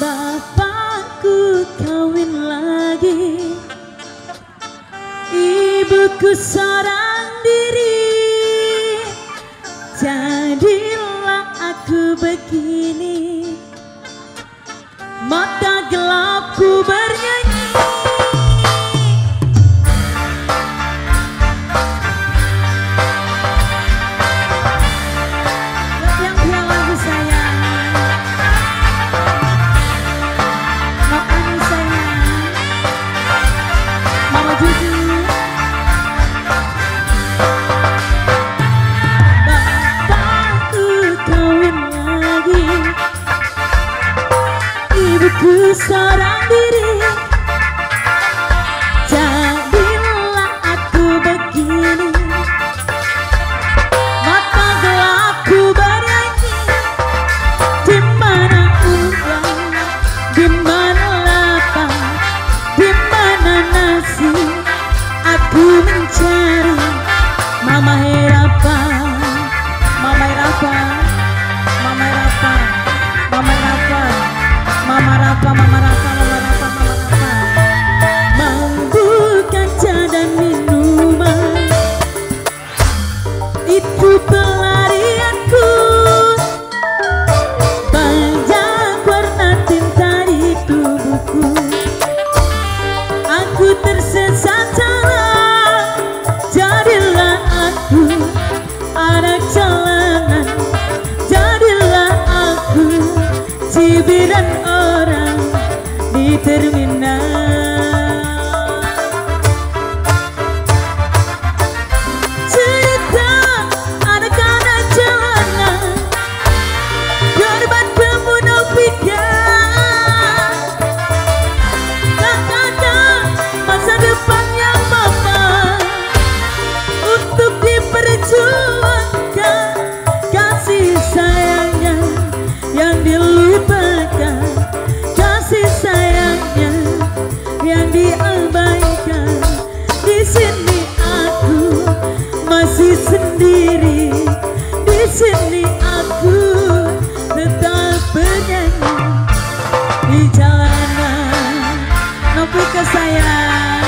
Bapakku kawin lagi, ibuku seorang diri. Jadilah aku begini, mata gelapku bernyanyi. Yang bilang lagu sayang, makanya sayang, Mama Juju. Bapakku kawin lagi, ibuku seorang diri. Jadilah aku begini, mata gelapku bernyanyi. Di mana udang, di mana lapang, di mana nasi, aku mencari Mama Herapa, Mama Herapa, Mama Herapa, Mama Herapa, Mama Rapa, Mama Rapa, Mama Rapa, Mama Rapa. Mampu kaca dan minuman, itu pelarianku. Banyak warna tinta di tubuhku, aku tersesat jalan. Jadilah aku anak jalanan, jadilah aku cibiran orang di terminal. Cerita anak-anak jalanan, korban kemunafikan. Tak ada masa depan yang mapan untuk diperjuangkan. Kasih sayangnya yang dilupakan, kasih sayangnya yang diabaikan. Di sini aku masih sendiri, di sini aku tetap bernyanyi di jalanan. Nopi ke sayang.